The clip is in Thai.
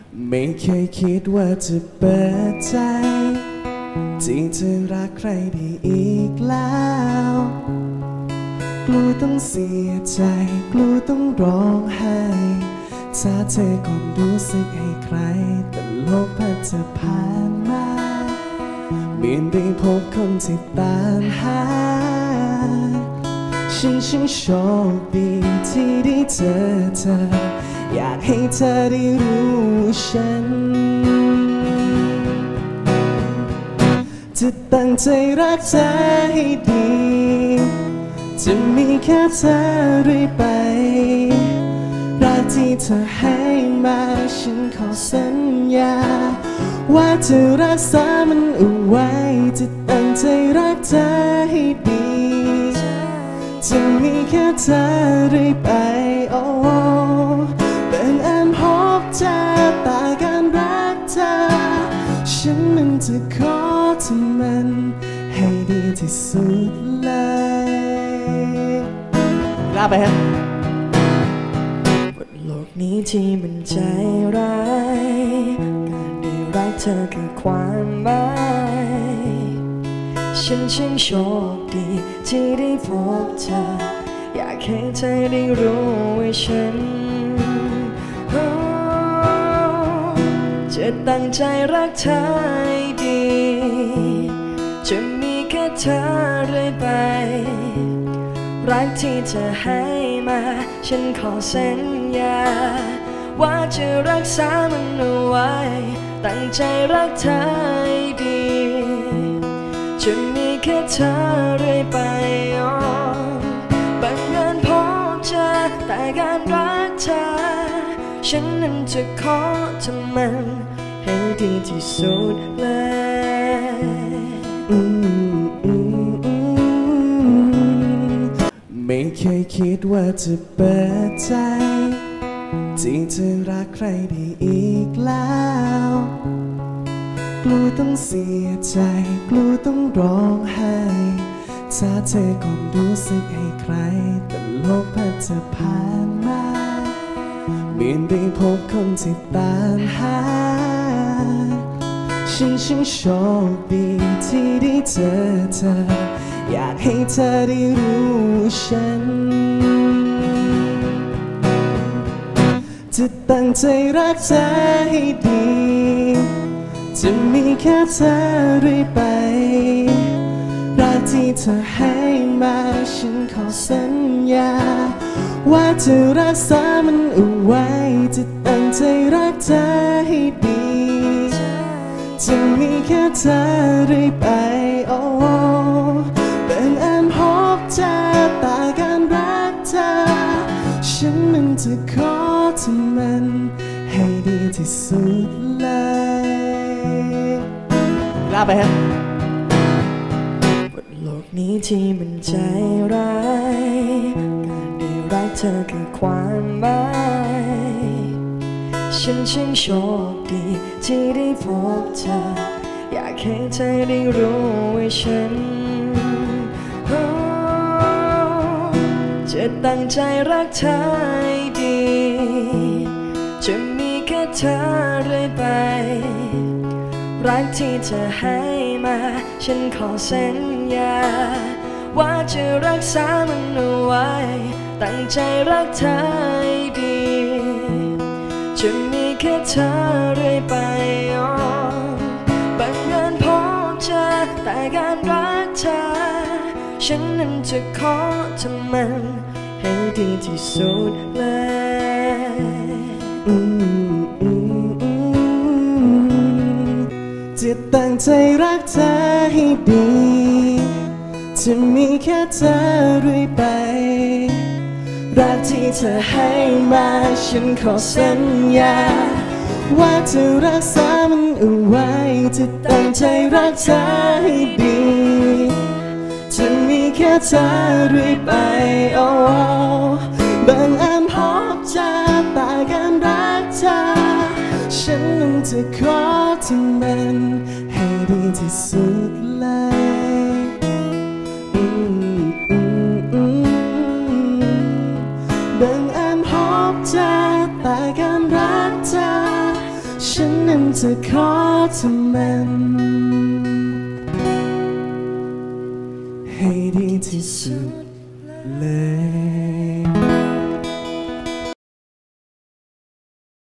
ไม่เคยคิดว่าจะเปิดใจที่จะรักใครได้อีกแล้วกลัวต้องเสียใจกลัวต้องร้องไห้ถ้าเธอก่อนรู้สึกให้ใครแต่โลกพัดจะผ่านมาเมียนได้พบคนที่ตามหาฉันโชคดีที่ได้เจอเธออยากให้เธอได้รู้ฉันจะตั้งใจรักเธอให้ดีจะมีแค่เธอเรื่อยไปรักที่เธอให้มาฉันขอสัญญาว่าจะรักษามันเอาไว้จะตั้งใจรักเธอให้ดีจะมีแค่เธอเรื่อยไปโอ้บังเอิญพบเจอแต่การรักเธอฉันมันจะขอทำมันให้ดีที่สุดเลยลาไปฮะบนโลกนี้ที่มันใจร้ายการได้รักเธอคือความหมายฉันช่างโชคดีที่ได้พบเธออยากให้เธอได้รู้ว่าฉันจะตั้งใจรักเธอให้ดีจะมีแค่เธอเรื่อยไปรักที่เธอให้มาฉันขอสัญญาว่าจะรักษามันเอาไว้ตั้งใจรักเธอให้ดีจะมีแค่เธอเรื่อยไปบังเอิญพบเจอแต่การรักเธอฉันนั้นจะขอทำมันให้ดีที่สุดเลยไม่เคยคิดว่าจะเปิดใจที่จะรักใครได้อีกแล้วกลัวต้องเสียใจกลัวต้องร้องไห้ถ้าเธอก่อนรู้สึกให้ใครแต่โลกพัดจะผ่านมาเมียนได้พบคนที่ตามหาฉันโชคดีที่ได้เจอเธออยากให้เธอได้รู้ฉันจะตั้งใจรักเธอให้ดีจะมีแค่เธอเรื่อยไปรักที่เธอให้มาฉันขอสัญญาว่าจะรักษามันเอาไว้จะตั้งใจรักเธอให้ดีจะมีแค่เธอเรื่อยไปโอ้บังเอิญพบเจอแต่การรักเธอฉันมันจะขอทำมันให้ดีที่สุดเลยลาไปฮะบนโลกนี้ที่มันใจร้ายการได้รักเธอคือความหมายฉันช่างโชคดีที่ได้พบเธออยากให้เธอได้รู้ว่าฉันจะตั้งใจรักเธอให้ดีจะมีแค่เธอเรื่อยไปรักที่เธอให้มาฉันขอสัญญาว่าจะรักษามันเอาไว้ตั้งใจรักเธอให้ดีจะมีแค่เธอเรื่อยไปบังเอิญพบเจอแต่การรักเธอฉันนั้นจะขอทำมันให้ดีที่สุดเลยจะตั้งใจรักเธอให้ดีจะมีแค่เธอเรื่อยไปรักที่เธอให้มาฉันขอสัญญาว่าจะรักษามันเอาไว้จะตั้งใจรักเธอให้ดีจะมีแค่เธอเรื่อยไปโอ้บังเอิญพบเจอแต่การรักเธอฉันนั้นจะขอทำมันให้ดีที่สุดเลยบังเอิญพบเจอแต่การรักเธอฉันนั้นจะขอทำมันให้ดีที่สุดเลย